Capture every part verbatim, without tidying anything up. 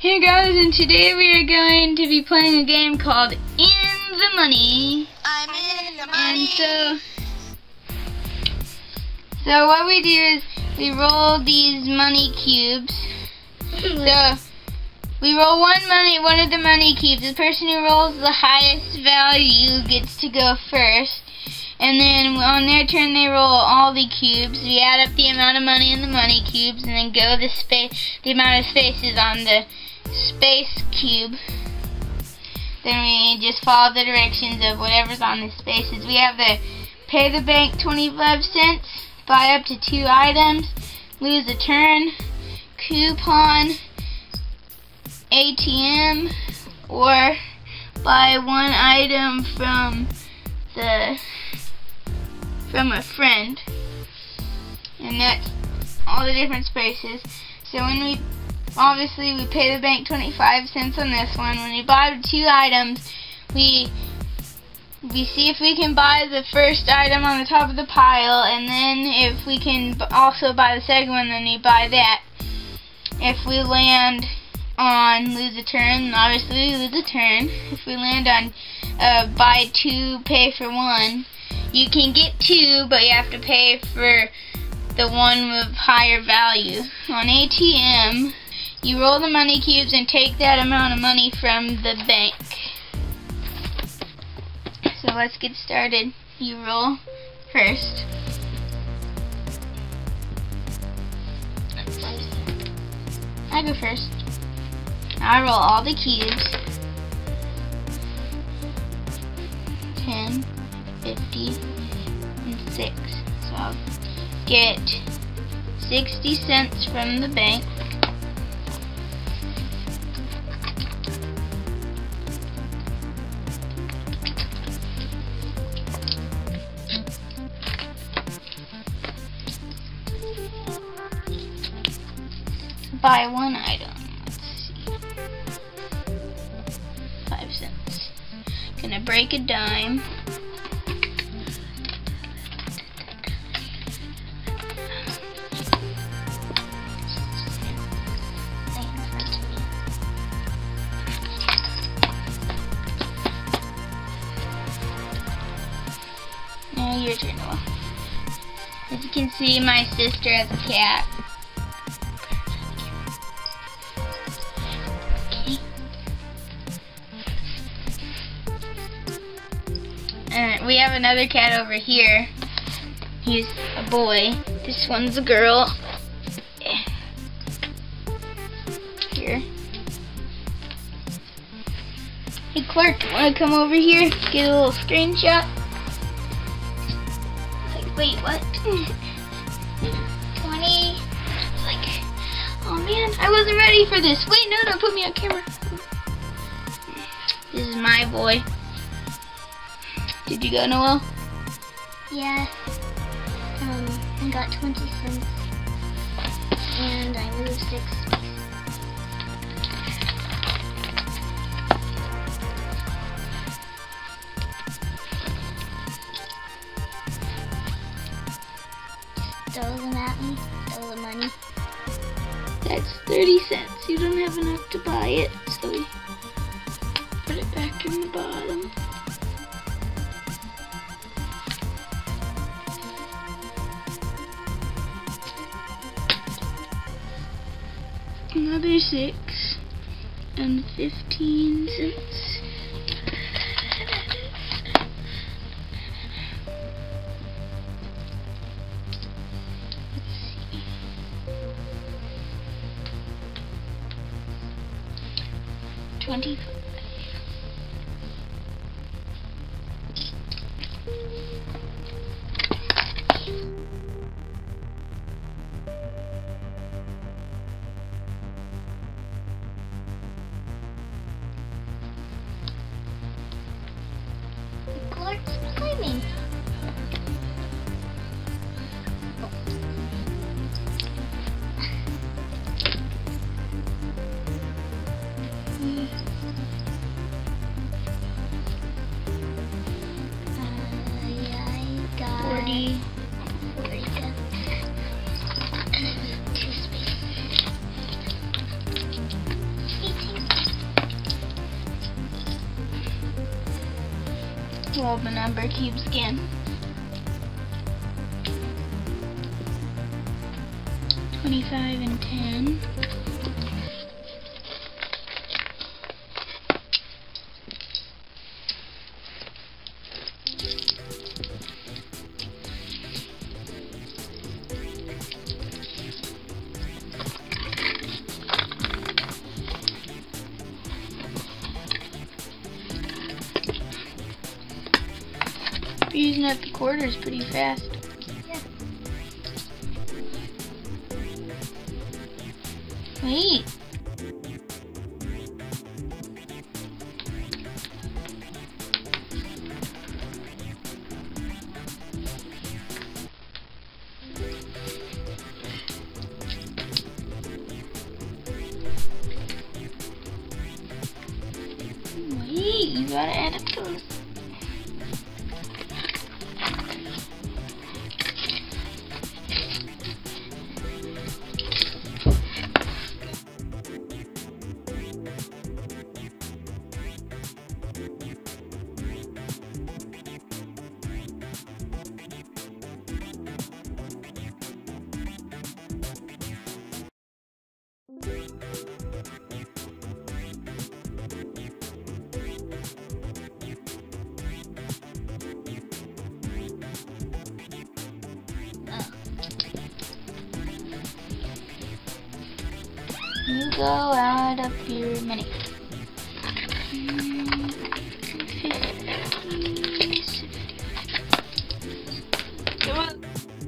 Hey guys, and today we are going to be playing a game called In the Money. I'm in the money. And so, so what we do is we roll these money cubes. So we roll one money, one of the money cubes. The person who rolls the highest value gets to go first. And then on their turn, they roll all the cubes. We add up the amount of money in the money cubes, and then go the space, the amount of spaces on the space cube. Then we just follow the directions of whatever's on the spaces. We have the pay the bank twenty-five cents, buy up to two items, lose a turn, coupon, A T M, or buy one item from the from a friend. And that's all the different spaces. So when we obviously we pay the bank twenty-five cents on this one. When we buy the two items, we we see if we can buy the first item on the top of the pile, and then if we can also buy the second one, then we buy that. If we land on lose a turn, obviously we lose a turn. If we land on uh, buy two, pay for one, you can get two, but you have to pay for the one with higher value. On A T M, you roll the money cubes and take that amount of money from the bank. So let's get started. You roll first. I go first. I roll all the cubes. ten, fifty, and six. So I'll get sixty cents from the bank. Buy one item. Let's see. Five cents. Gonna break a dime. Now your turn, Noah. As you can see, my sister has a cat. And we have another cat over here. He's a boy. This one's a girl. Here. Hey Clark, wanna come over here? Get a little screenshot? Like, wait, what? twenty. It's like, oh man, I wasn't ready for this. Wait, no, don't put me on camera. This is my boy. Did you go, Noel? Yeah. Um, I got twenty cents. And I moved six spaces. Throw them at me. Throw the money. That's thirty cents. You don't have enough to buy it, so we put it back in the bottom. Another six and fifteen cents. Let's see. Twenty-five. Clark's climbing. roll the number cubes again. Twenty-five and ten. You're using up the quarters pretty fast. Yeah. Wait. Wait, you gotta add up those. You go add up your money. Come on.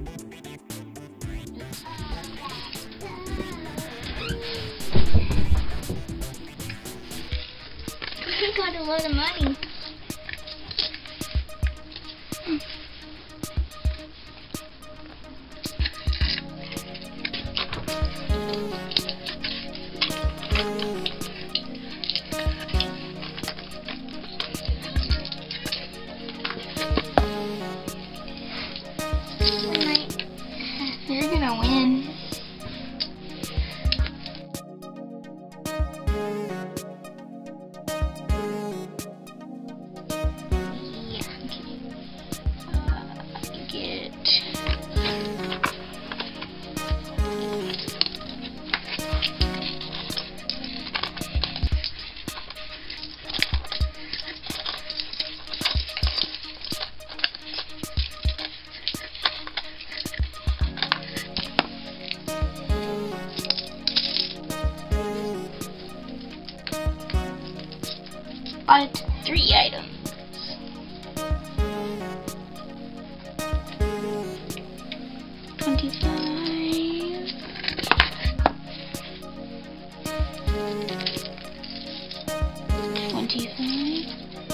I got a lot of money. You're gonna win. Bought three items. Twenty-five. Twenty-five.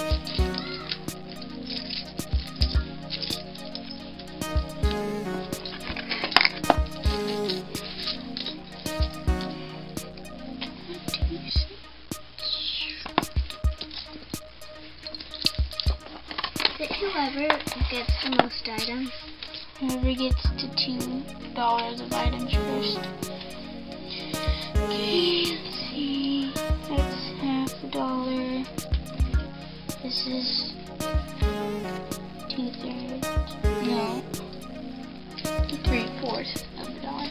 Whoever gets the most items. Whoever gets to two dollars of items first. Okay, let's see. That's half a dollar. This is two thirds. No, three fourths of a dollar.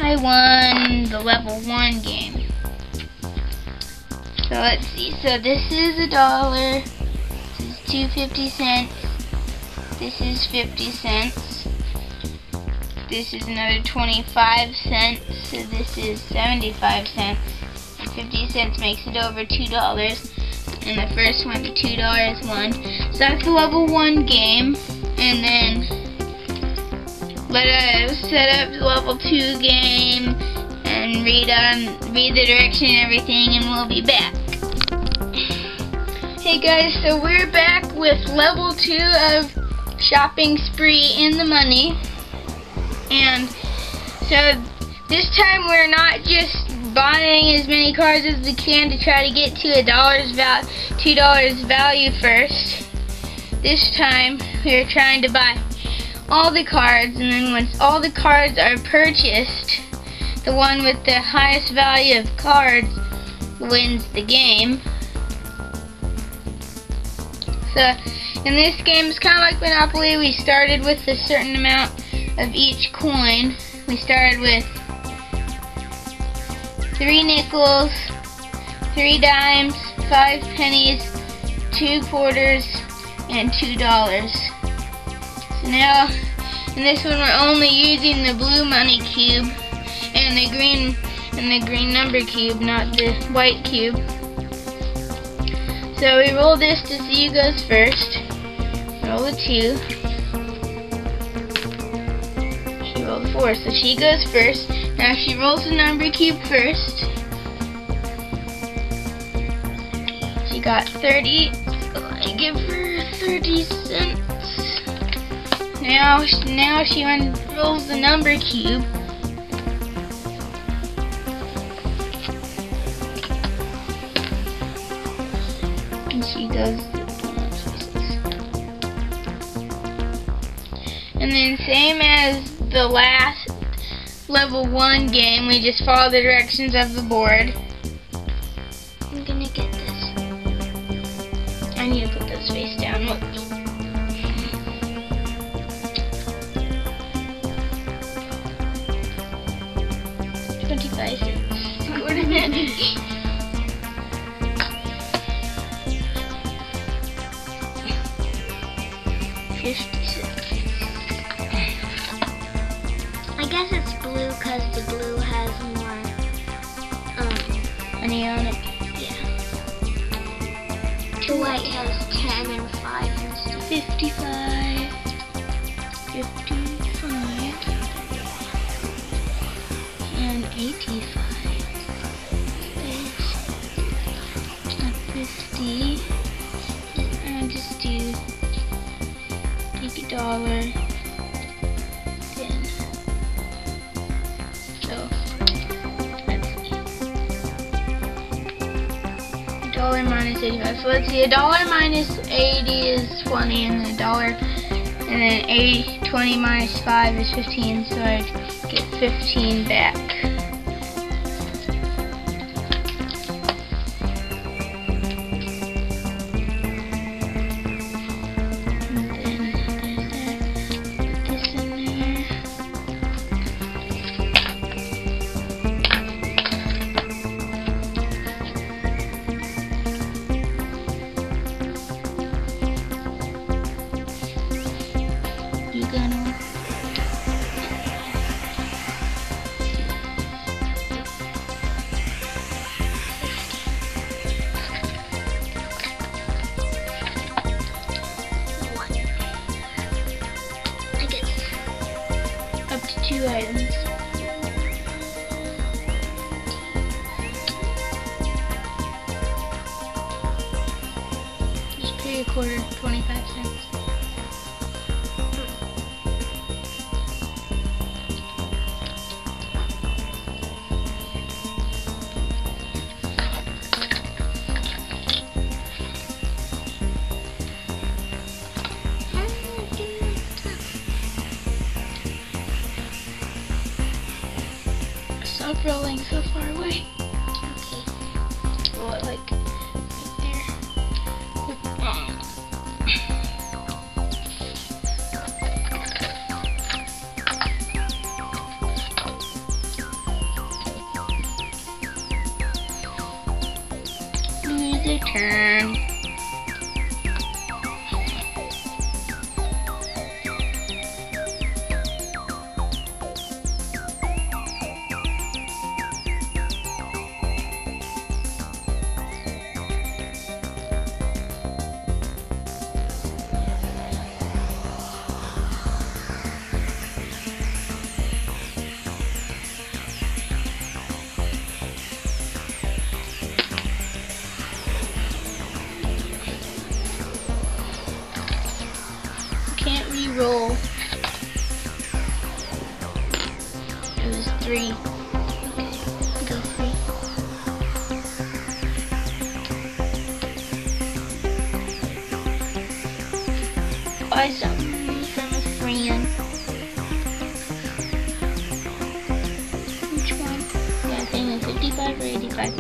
I won the level one game. So let's see. So this is a dollar. This is two fifty cents. This is fifty cents. This is another twenty-five cents. So this is seventy-five cents. And fifty cents makes it over two dollars. And the first one, the two dollars one. So that's the level one game. And then let us set up the level two game and read on read the direction and everything, and we'll be back. Hey guys, so we're back with level two of Shopping Spree in the Money. And so this time we're not just buying as many cards as we can to try to get to a dollar's val two dollars value first. This time we're trying to buy all the cards, and then once all the cards are purchased, the one with the highest value of cards wins the game. So in this game, it's kind of like Monopoly. We started with a certain amount of each coin. We started with three nickels, three dimes, five pennies, two quarters, and two dollars. So now, in this one, we're only using the blue money cube and the green and the green number cube, not the white cube. So we roll this to see who goes first. Roll a two. She rolled a four, so she goes first. Now she rolls the number cube first. She got thirty. So I give her thirty cents. Now, now she rolls the number cube. And she does. And then same as the last level one game, we just follow the directions of the board. I'm gonna get this. I need to put this face down. Whoops. twenty-five cents. Scored a minute. fifty cents. I guess it's blue because the blue has more um, money on it. Yeah. The white has ten and five and stuff. fifty-five. fifty-five. And eighty-five. There's fifty. And I'll just do take a dollar. Then. So let's see. A dollar minus eighty-five. So let's see. A dollar minus eighty is twenty, and a dollar, and then eighty, twenty minus five is fifteen. So I get fifteen back. Two items. Just pay a quarter, twenty-five cents. Stop rolling so far away. Okay. Roll it like right there. turn. Can't re-roll. It was three. Okay, go three. Buy something from a friend. Which one? Yeah, I think it's fifty-five or eighty-five.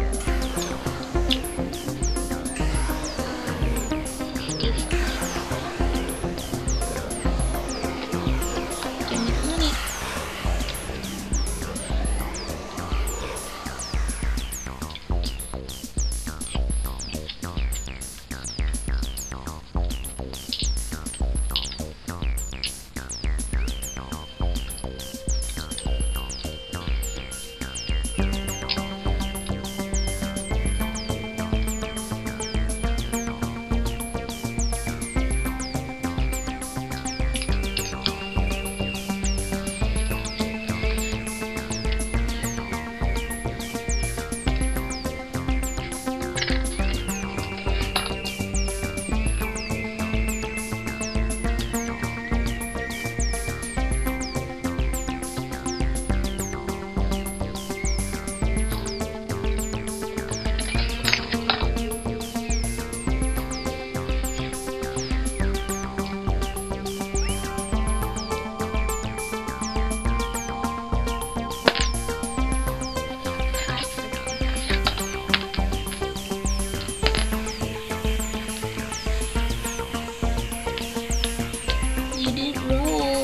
You didn't roll.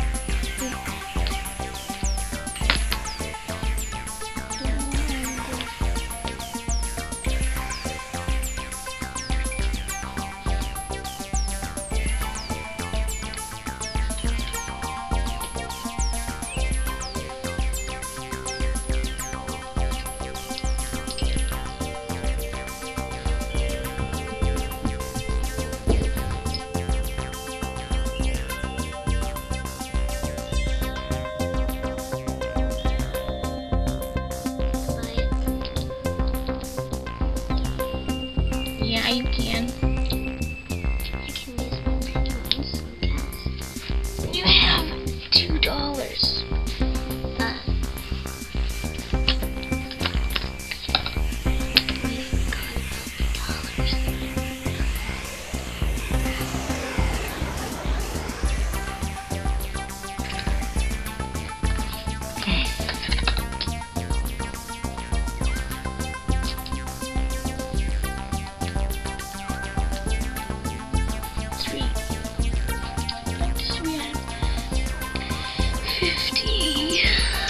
Yeah, you can. I can use my penguins. You have two dollars. Uh, Three. Three. Fifty.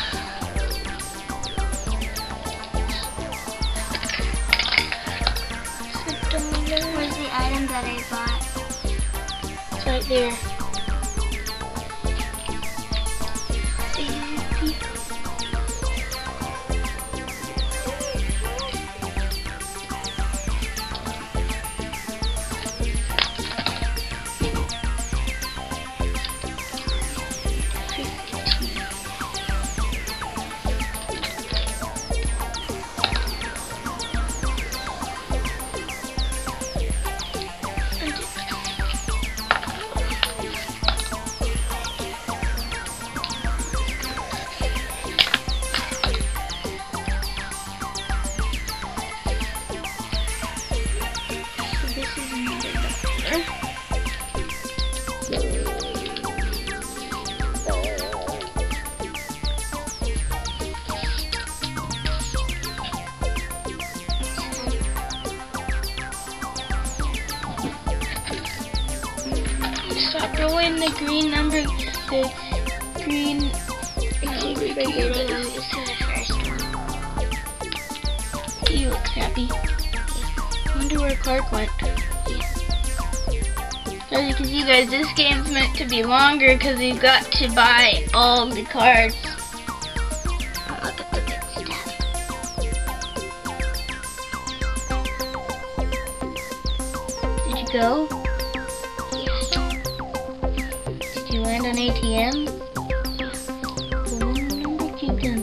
where's the item that I bought? It's right there. Stop rolling the green number. The green. Maybe Right here, right this is the first one. You look happy. One wonder where Clark went. As you can see, guys, this game's meant to be longer because we've got to buy all the cards. Look at the good stuff. Did you go? Yes. Did you land on A T M? What did you do?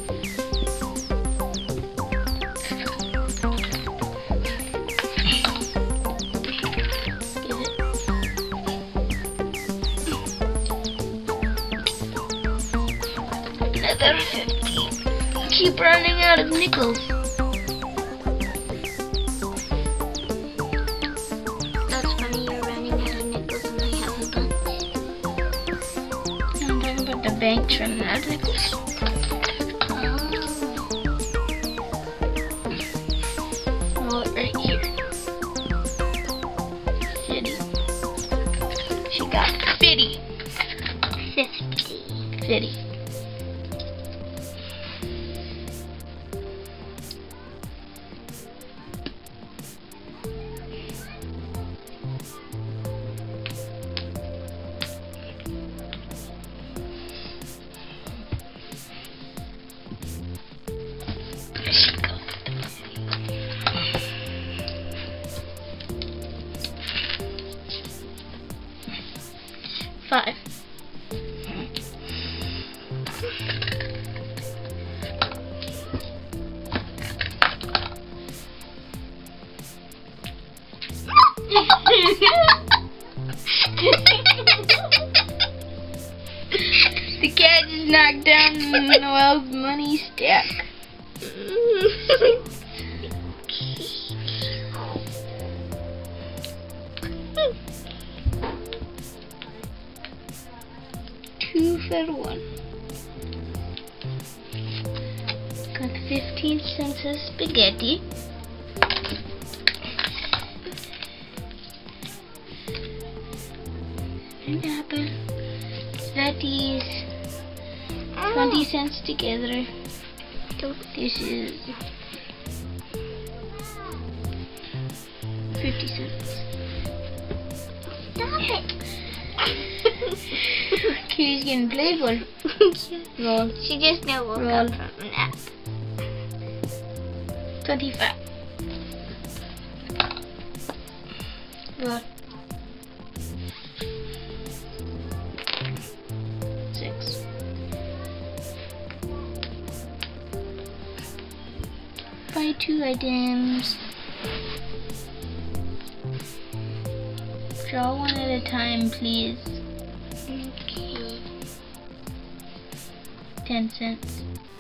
Another fifty. Keep running out of nickels. That's funny, you're running out of nickels and I have a bunch. I'm talking about the bank's running out of nickels. Roll it right here. Fifty. She got fifty. Fifty. Fifty. Five. The cat just knocked down Noel's money stack. Two for one. Got fifteen cents of spaghetti. An apple. That is twenty cents together. This is fifty cents. Stop it. Kitty's getting playful. Roll. She just now woke Roll. up from a nap. Twenty-five. Roll. Six. Buy two items. Draw one at a time, please. Okay. Ten cents.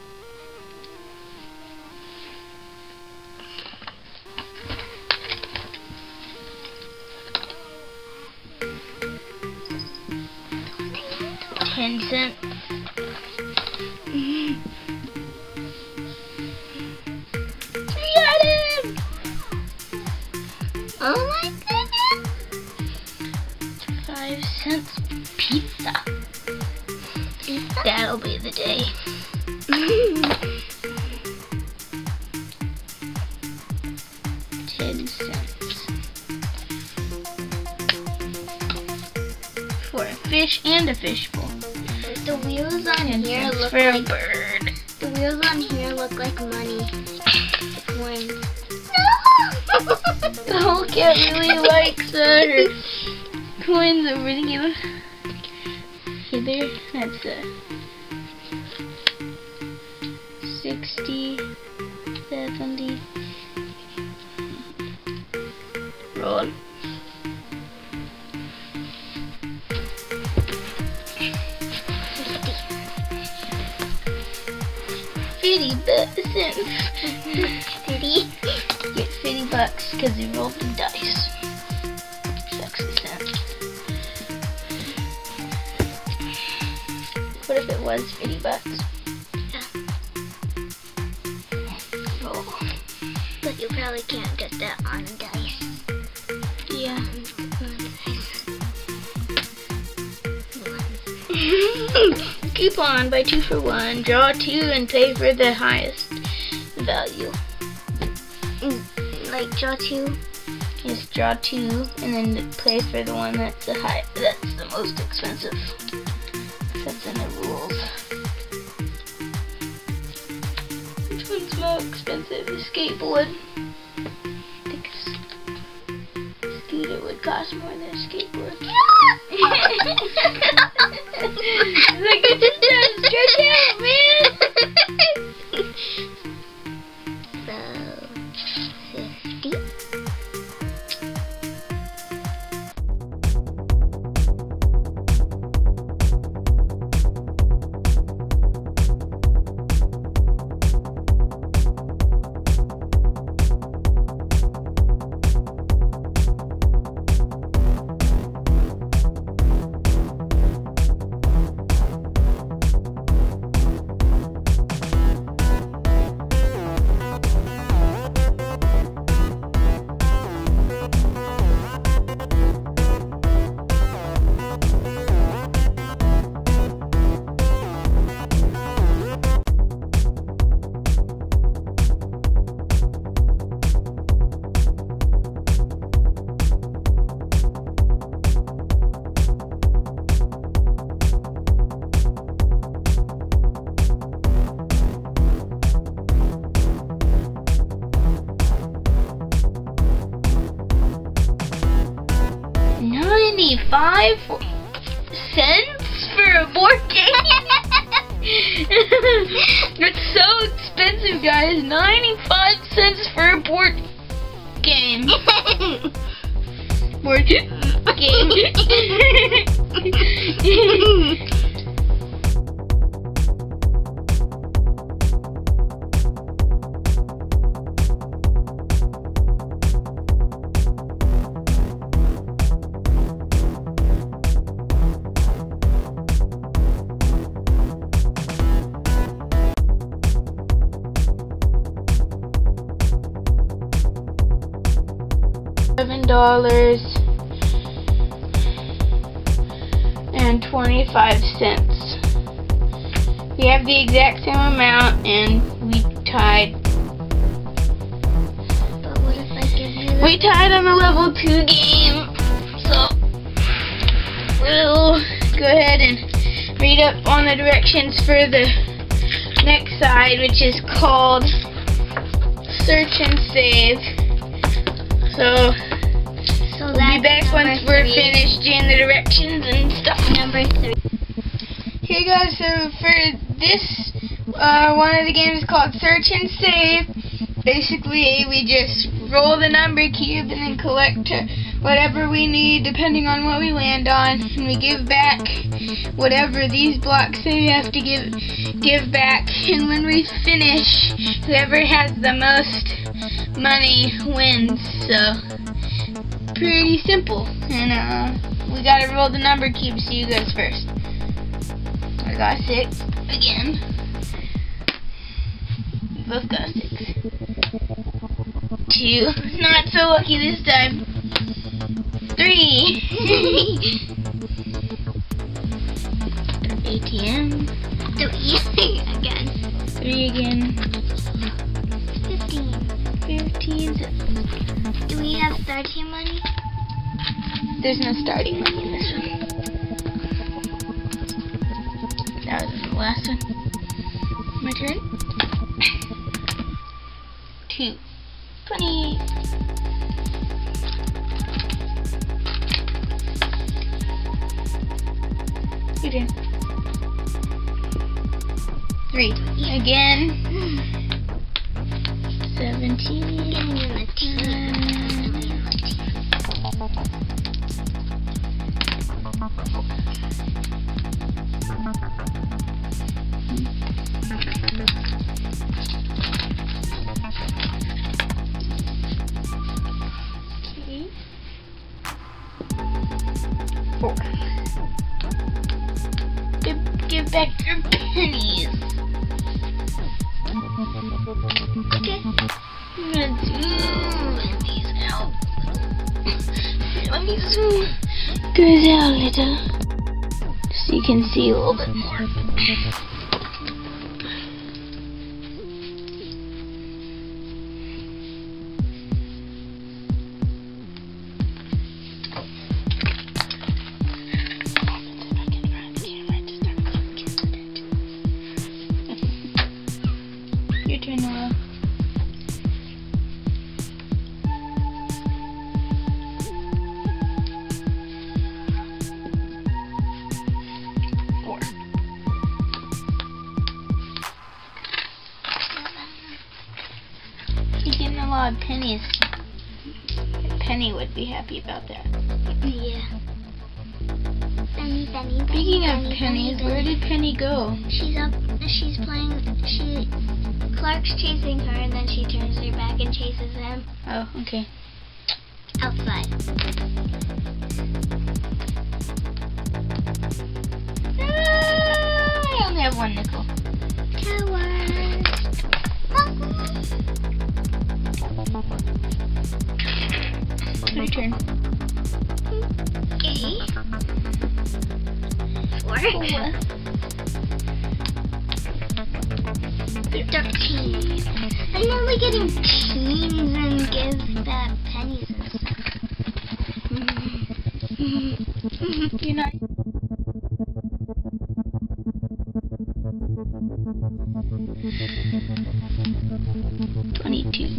Ten cents. We got him! Oh my goodness. Five cents pizza. Pizza? That'll be the day. Ten cents. For a fish and a fishbowl. The wheels on Ten here cents look for a like bird. the wheels on here look like money. Coins. The whole cat really likes uh, her coins over here. Okay, there. That's a sixty, seventy. Roll. Fifty cents. Fifty. Get fifty bucks because you rolled the dice. Sixty cents. What if it was fifty bucks? Roll. But you probably can't get that on dice. Yeah. Coupon, buy two for one. Draw two and pay for the highest value. Like draw two. just draw two, and then play for the one that's the high, that's the most expensive. That's in the rules. Which one's more expensive? The skateboard. I think a scooter would cost more than a skateboard. Like it's just trying to stretch out, man. ninety-five cents for a board game? It's so expensive, guys. ninety-five cents for a board game. Board game. Seven dollars and twenty-five cents. We have the exact same amount, and we tied. But what if I give you the We tied on the level two game, so we'll go ahead and read up on the directions for the next side, which is called Search and Save. So, so we'll be back once we're three. finished doing the directions and stuff. Number three. Okay guys, so for this, uh, one of the games is called Search and Save. Basically, we just roll the number cube and then collect whatever we need depending on what we land on. And we give back whatever these blocks say we have to give, give back. And when we finish, whoever has the most money wins. So pretty simple, and uh we gotta roll the number cube, so you guys first. I got six again. We both got six. Two, not so lucky this time. Three. A T M. Three again. Three again. Fifteen. Fifteen. Do we have starting money? There's no starting money in this one. That was the last one. My turn. Two. Twenty. Your turn. Three. Again. Seventeen. Give me the team. Okay. Four. Give, give back your pennies. Okay. I'm gonna zoom these out. Let me zoom goes out a little, so you can see a little bit more. lot of pennies. Penny would be happy about that. Yeah. Penny, Penny, Penny. Speaking of Penny, pennies, Penny, where Penny. did Penny go? She's up. She's playing. She. Clark's chasing her, and then she turns her back and chases him Oh, okay. outside. Ah, I only have one nickel. Coward. Your turn. Okay. Four. Four. Thirteen. I know we're getting teens and give back pennies and stuff. You're not. Twenty-two.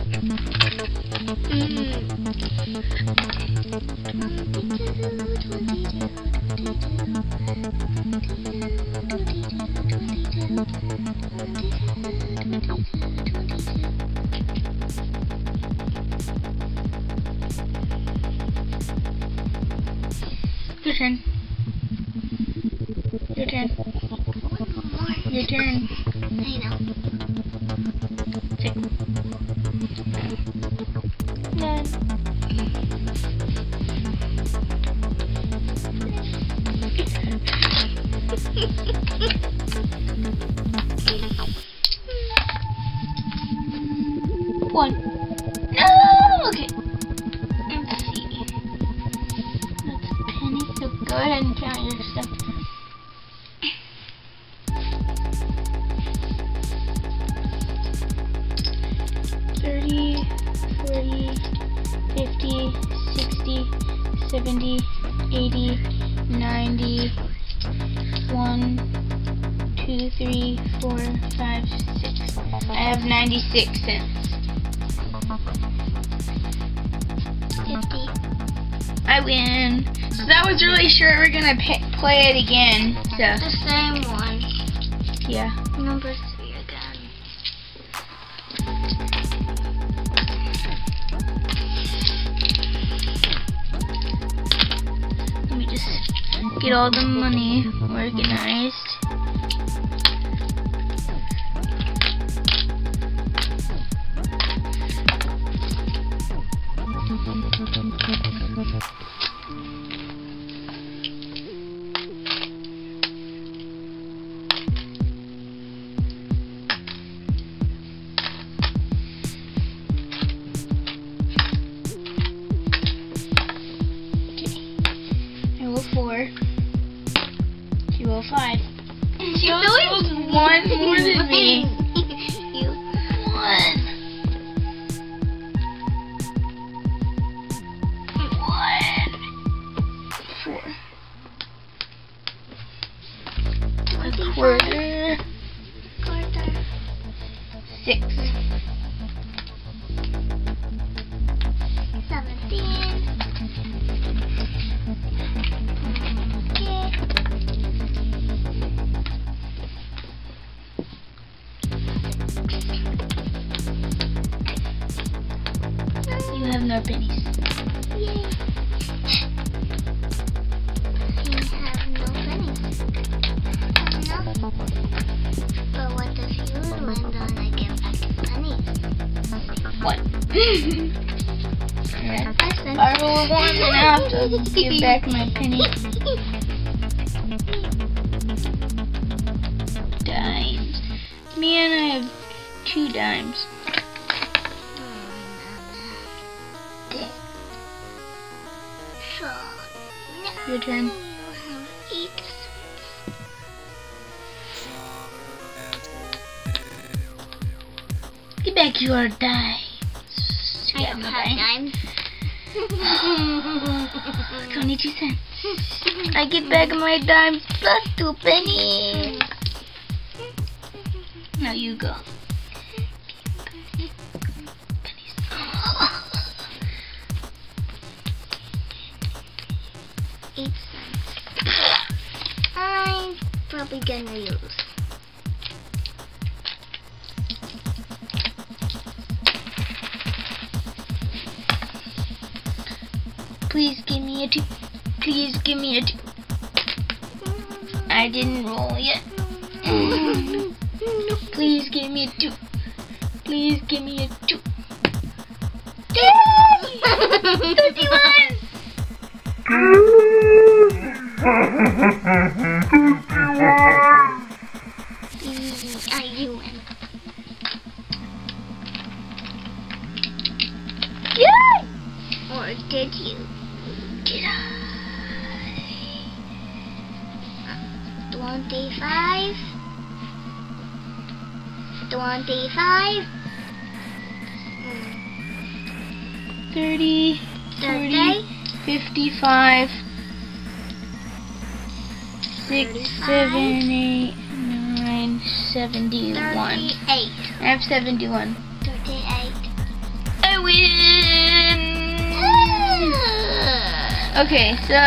Your turn. Your turn. Your turn. I know. Six. Nine. One. No! Okay. Let's see. That's a penny, so go ahead and count your stuff. thirty, forty, fifty, sixty, seventy, eighty, ninety, one, two, three, four, five, six. I have ninety-six cents. Fifty. I win. So that was really sure we're gonna pay, play it again. So The same one. yeah. Number three again. Let me just get all the money organized. Four. She rolled five. She rolled one more than me. You. One. One. Four. A quarter. Quarter. Six. Seventeen. You have no pennies. Yay. You have no pennies. Enough. But what if you land on I get back pennies? One. Alright. I said If I roll a one, then I have to give back my penny. Dimes. Man, I have two dimes. So, now Your turn. you have eight Give back your dimes. I don't have dimes. Twenty-two cents. I get back my dimes plus two pennies. Now you go. Eight cents. I'm probably gonna lose. Please give me a two. Please give me a two. I didn't roll yet. Please give me a two. Please give me a two. Yay! thirty-one! Are you in? Yay! Or did you? Did I? Twenty-five. Twenty-five. thirty, Thirty. fifty-five, six, seven, eight, nine, seventy-one. Thirty-eight. I have seventy-one. Thirty-eight. I win! Okay, so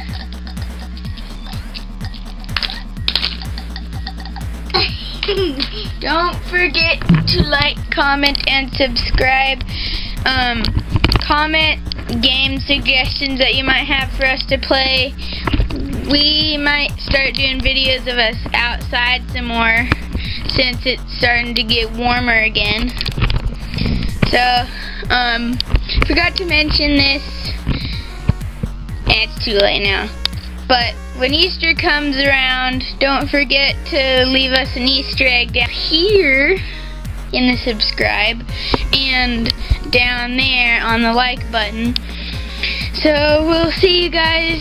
don't forget to like, comment, and subscribe. Um, comment game suggestions that you might have for us to play. We might start doing videos of us outside some more since it's starting to get warmer again. So, um, forgot to mention this. And it's too late now. But when Easter comes around, don't forget to leave us an Easter egg down here in the subscribe and down there on the like button. So we'll see you guys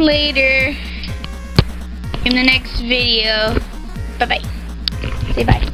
later in the next video. Bye bye. Say bye.